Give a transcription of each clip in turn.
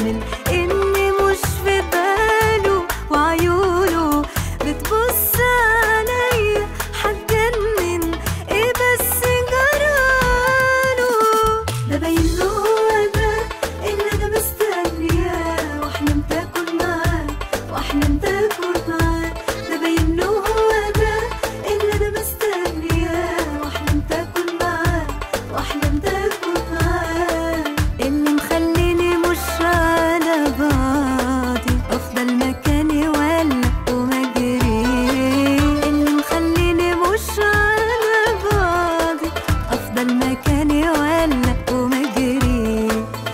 من إني مش في باله، وعيونه بتبص عليا هتجنن. إيه بس جراله؟ ده باين له هو ده اللي أنا مستنياه، وأحلم تاكل معاه وأحلم تاكل معاه. ده باين له هو ده اللي أنا مستنياه، وأحلم تاكل معاه وأحلم تاكل معاه. اللي مخليني مش على بعضي أفضل مكاني ولا ومجري. اللي مخليني مش على بعضي أفضل مكاني ولا ومجري.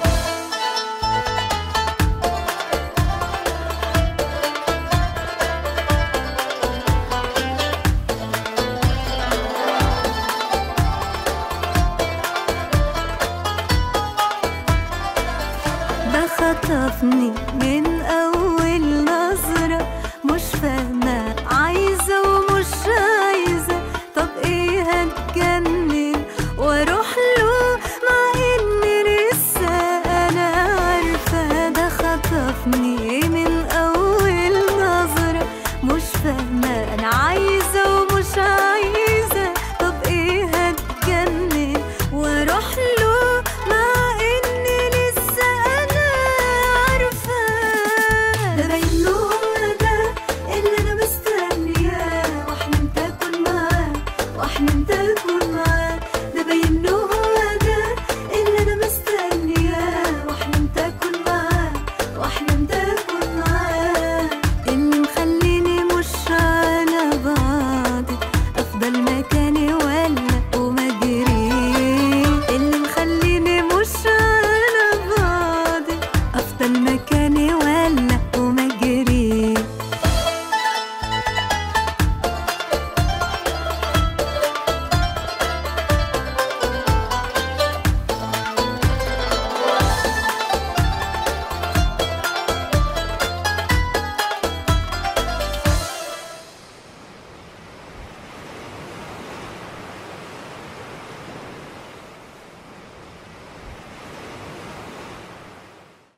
ده خطفني من أول نظرة، مش فاهمة عايزة ومش عايزة. طب إيه هتجنن وأروح له مع إني لسه أنا عارفة؟ ده خطفني من أول نظرة، مش فاهمة أنا عايزة ومش عايزة. طب إيه هتجنن وأروح له مع إني لسه أنا عارفة؟ ده باين له هو ده اللي أنا مستنياه، وأحلم تاكل معاه وأحلم تاكل معاه. ده باين له هو ده اللي أنا مستنياه، وأحلم تاكل معاه وأحلم تاكل معاه. اللي مخليني مش على بعضي أفضل مكاني ولا ومجري. اللي مخليني مش على بعضي أفضل مكاني ولا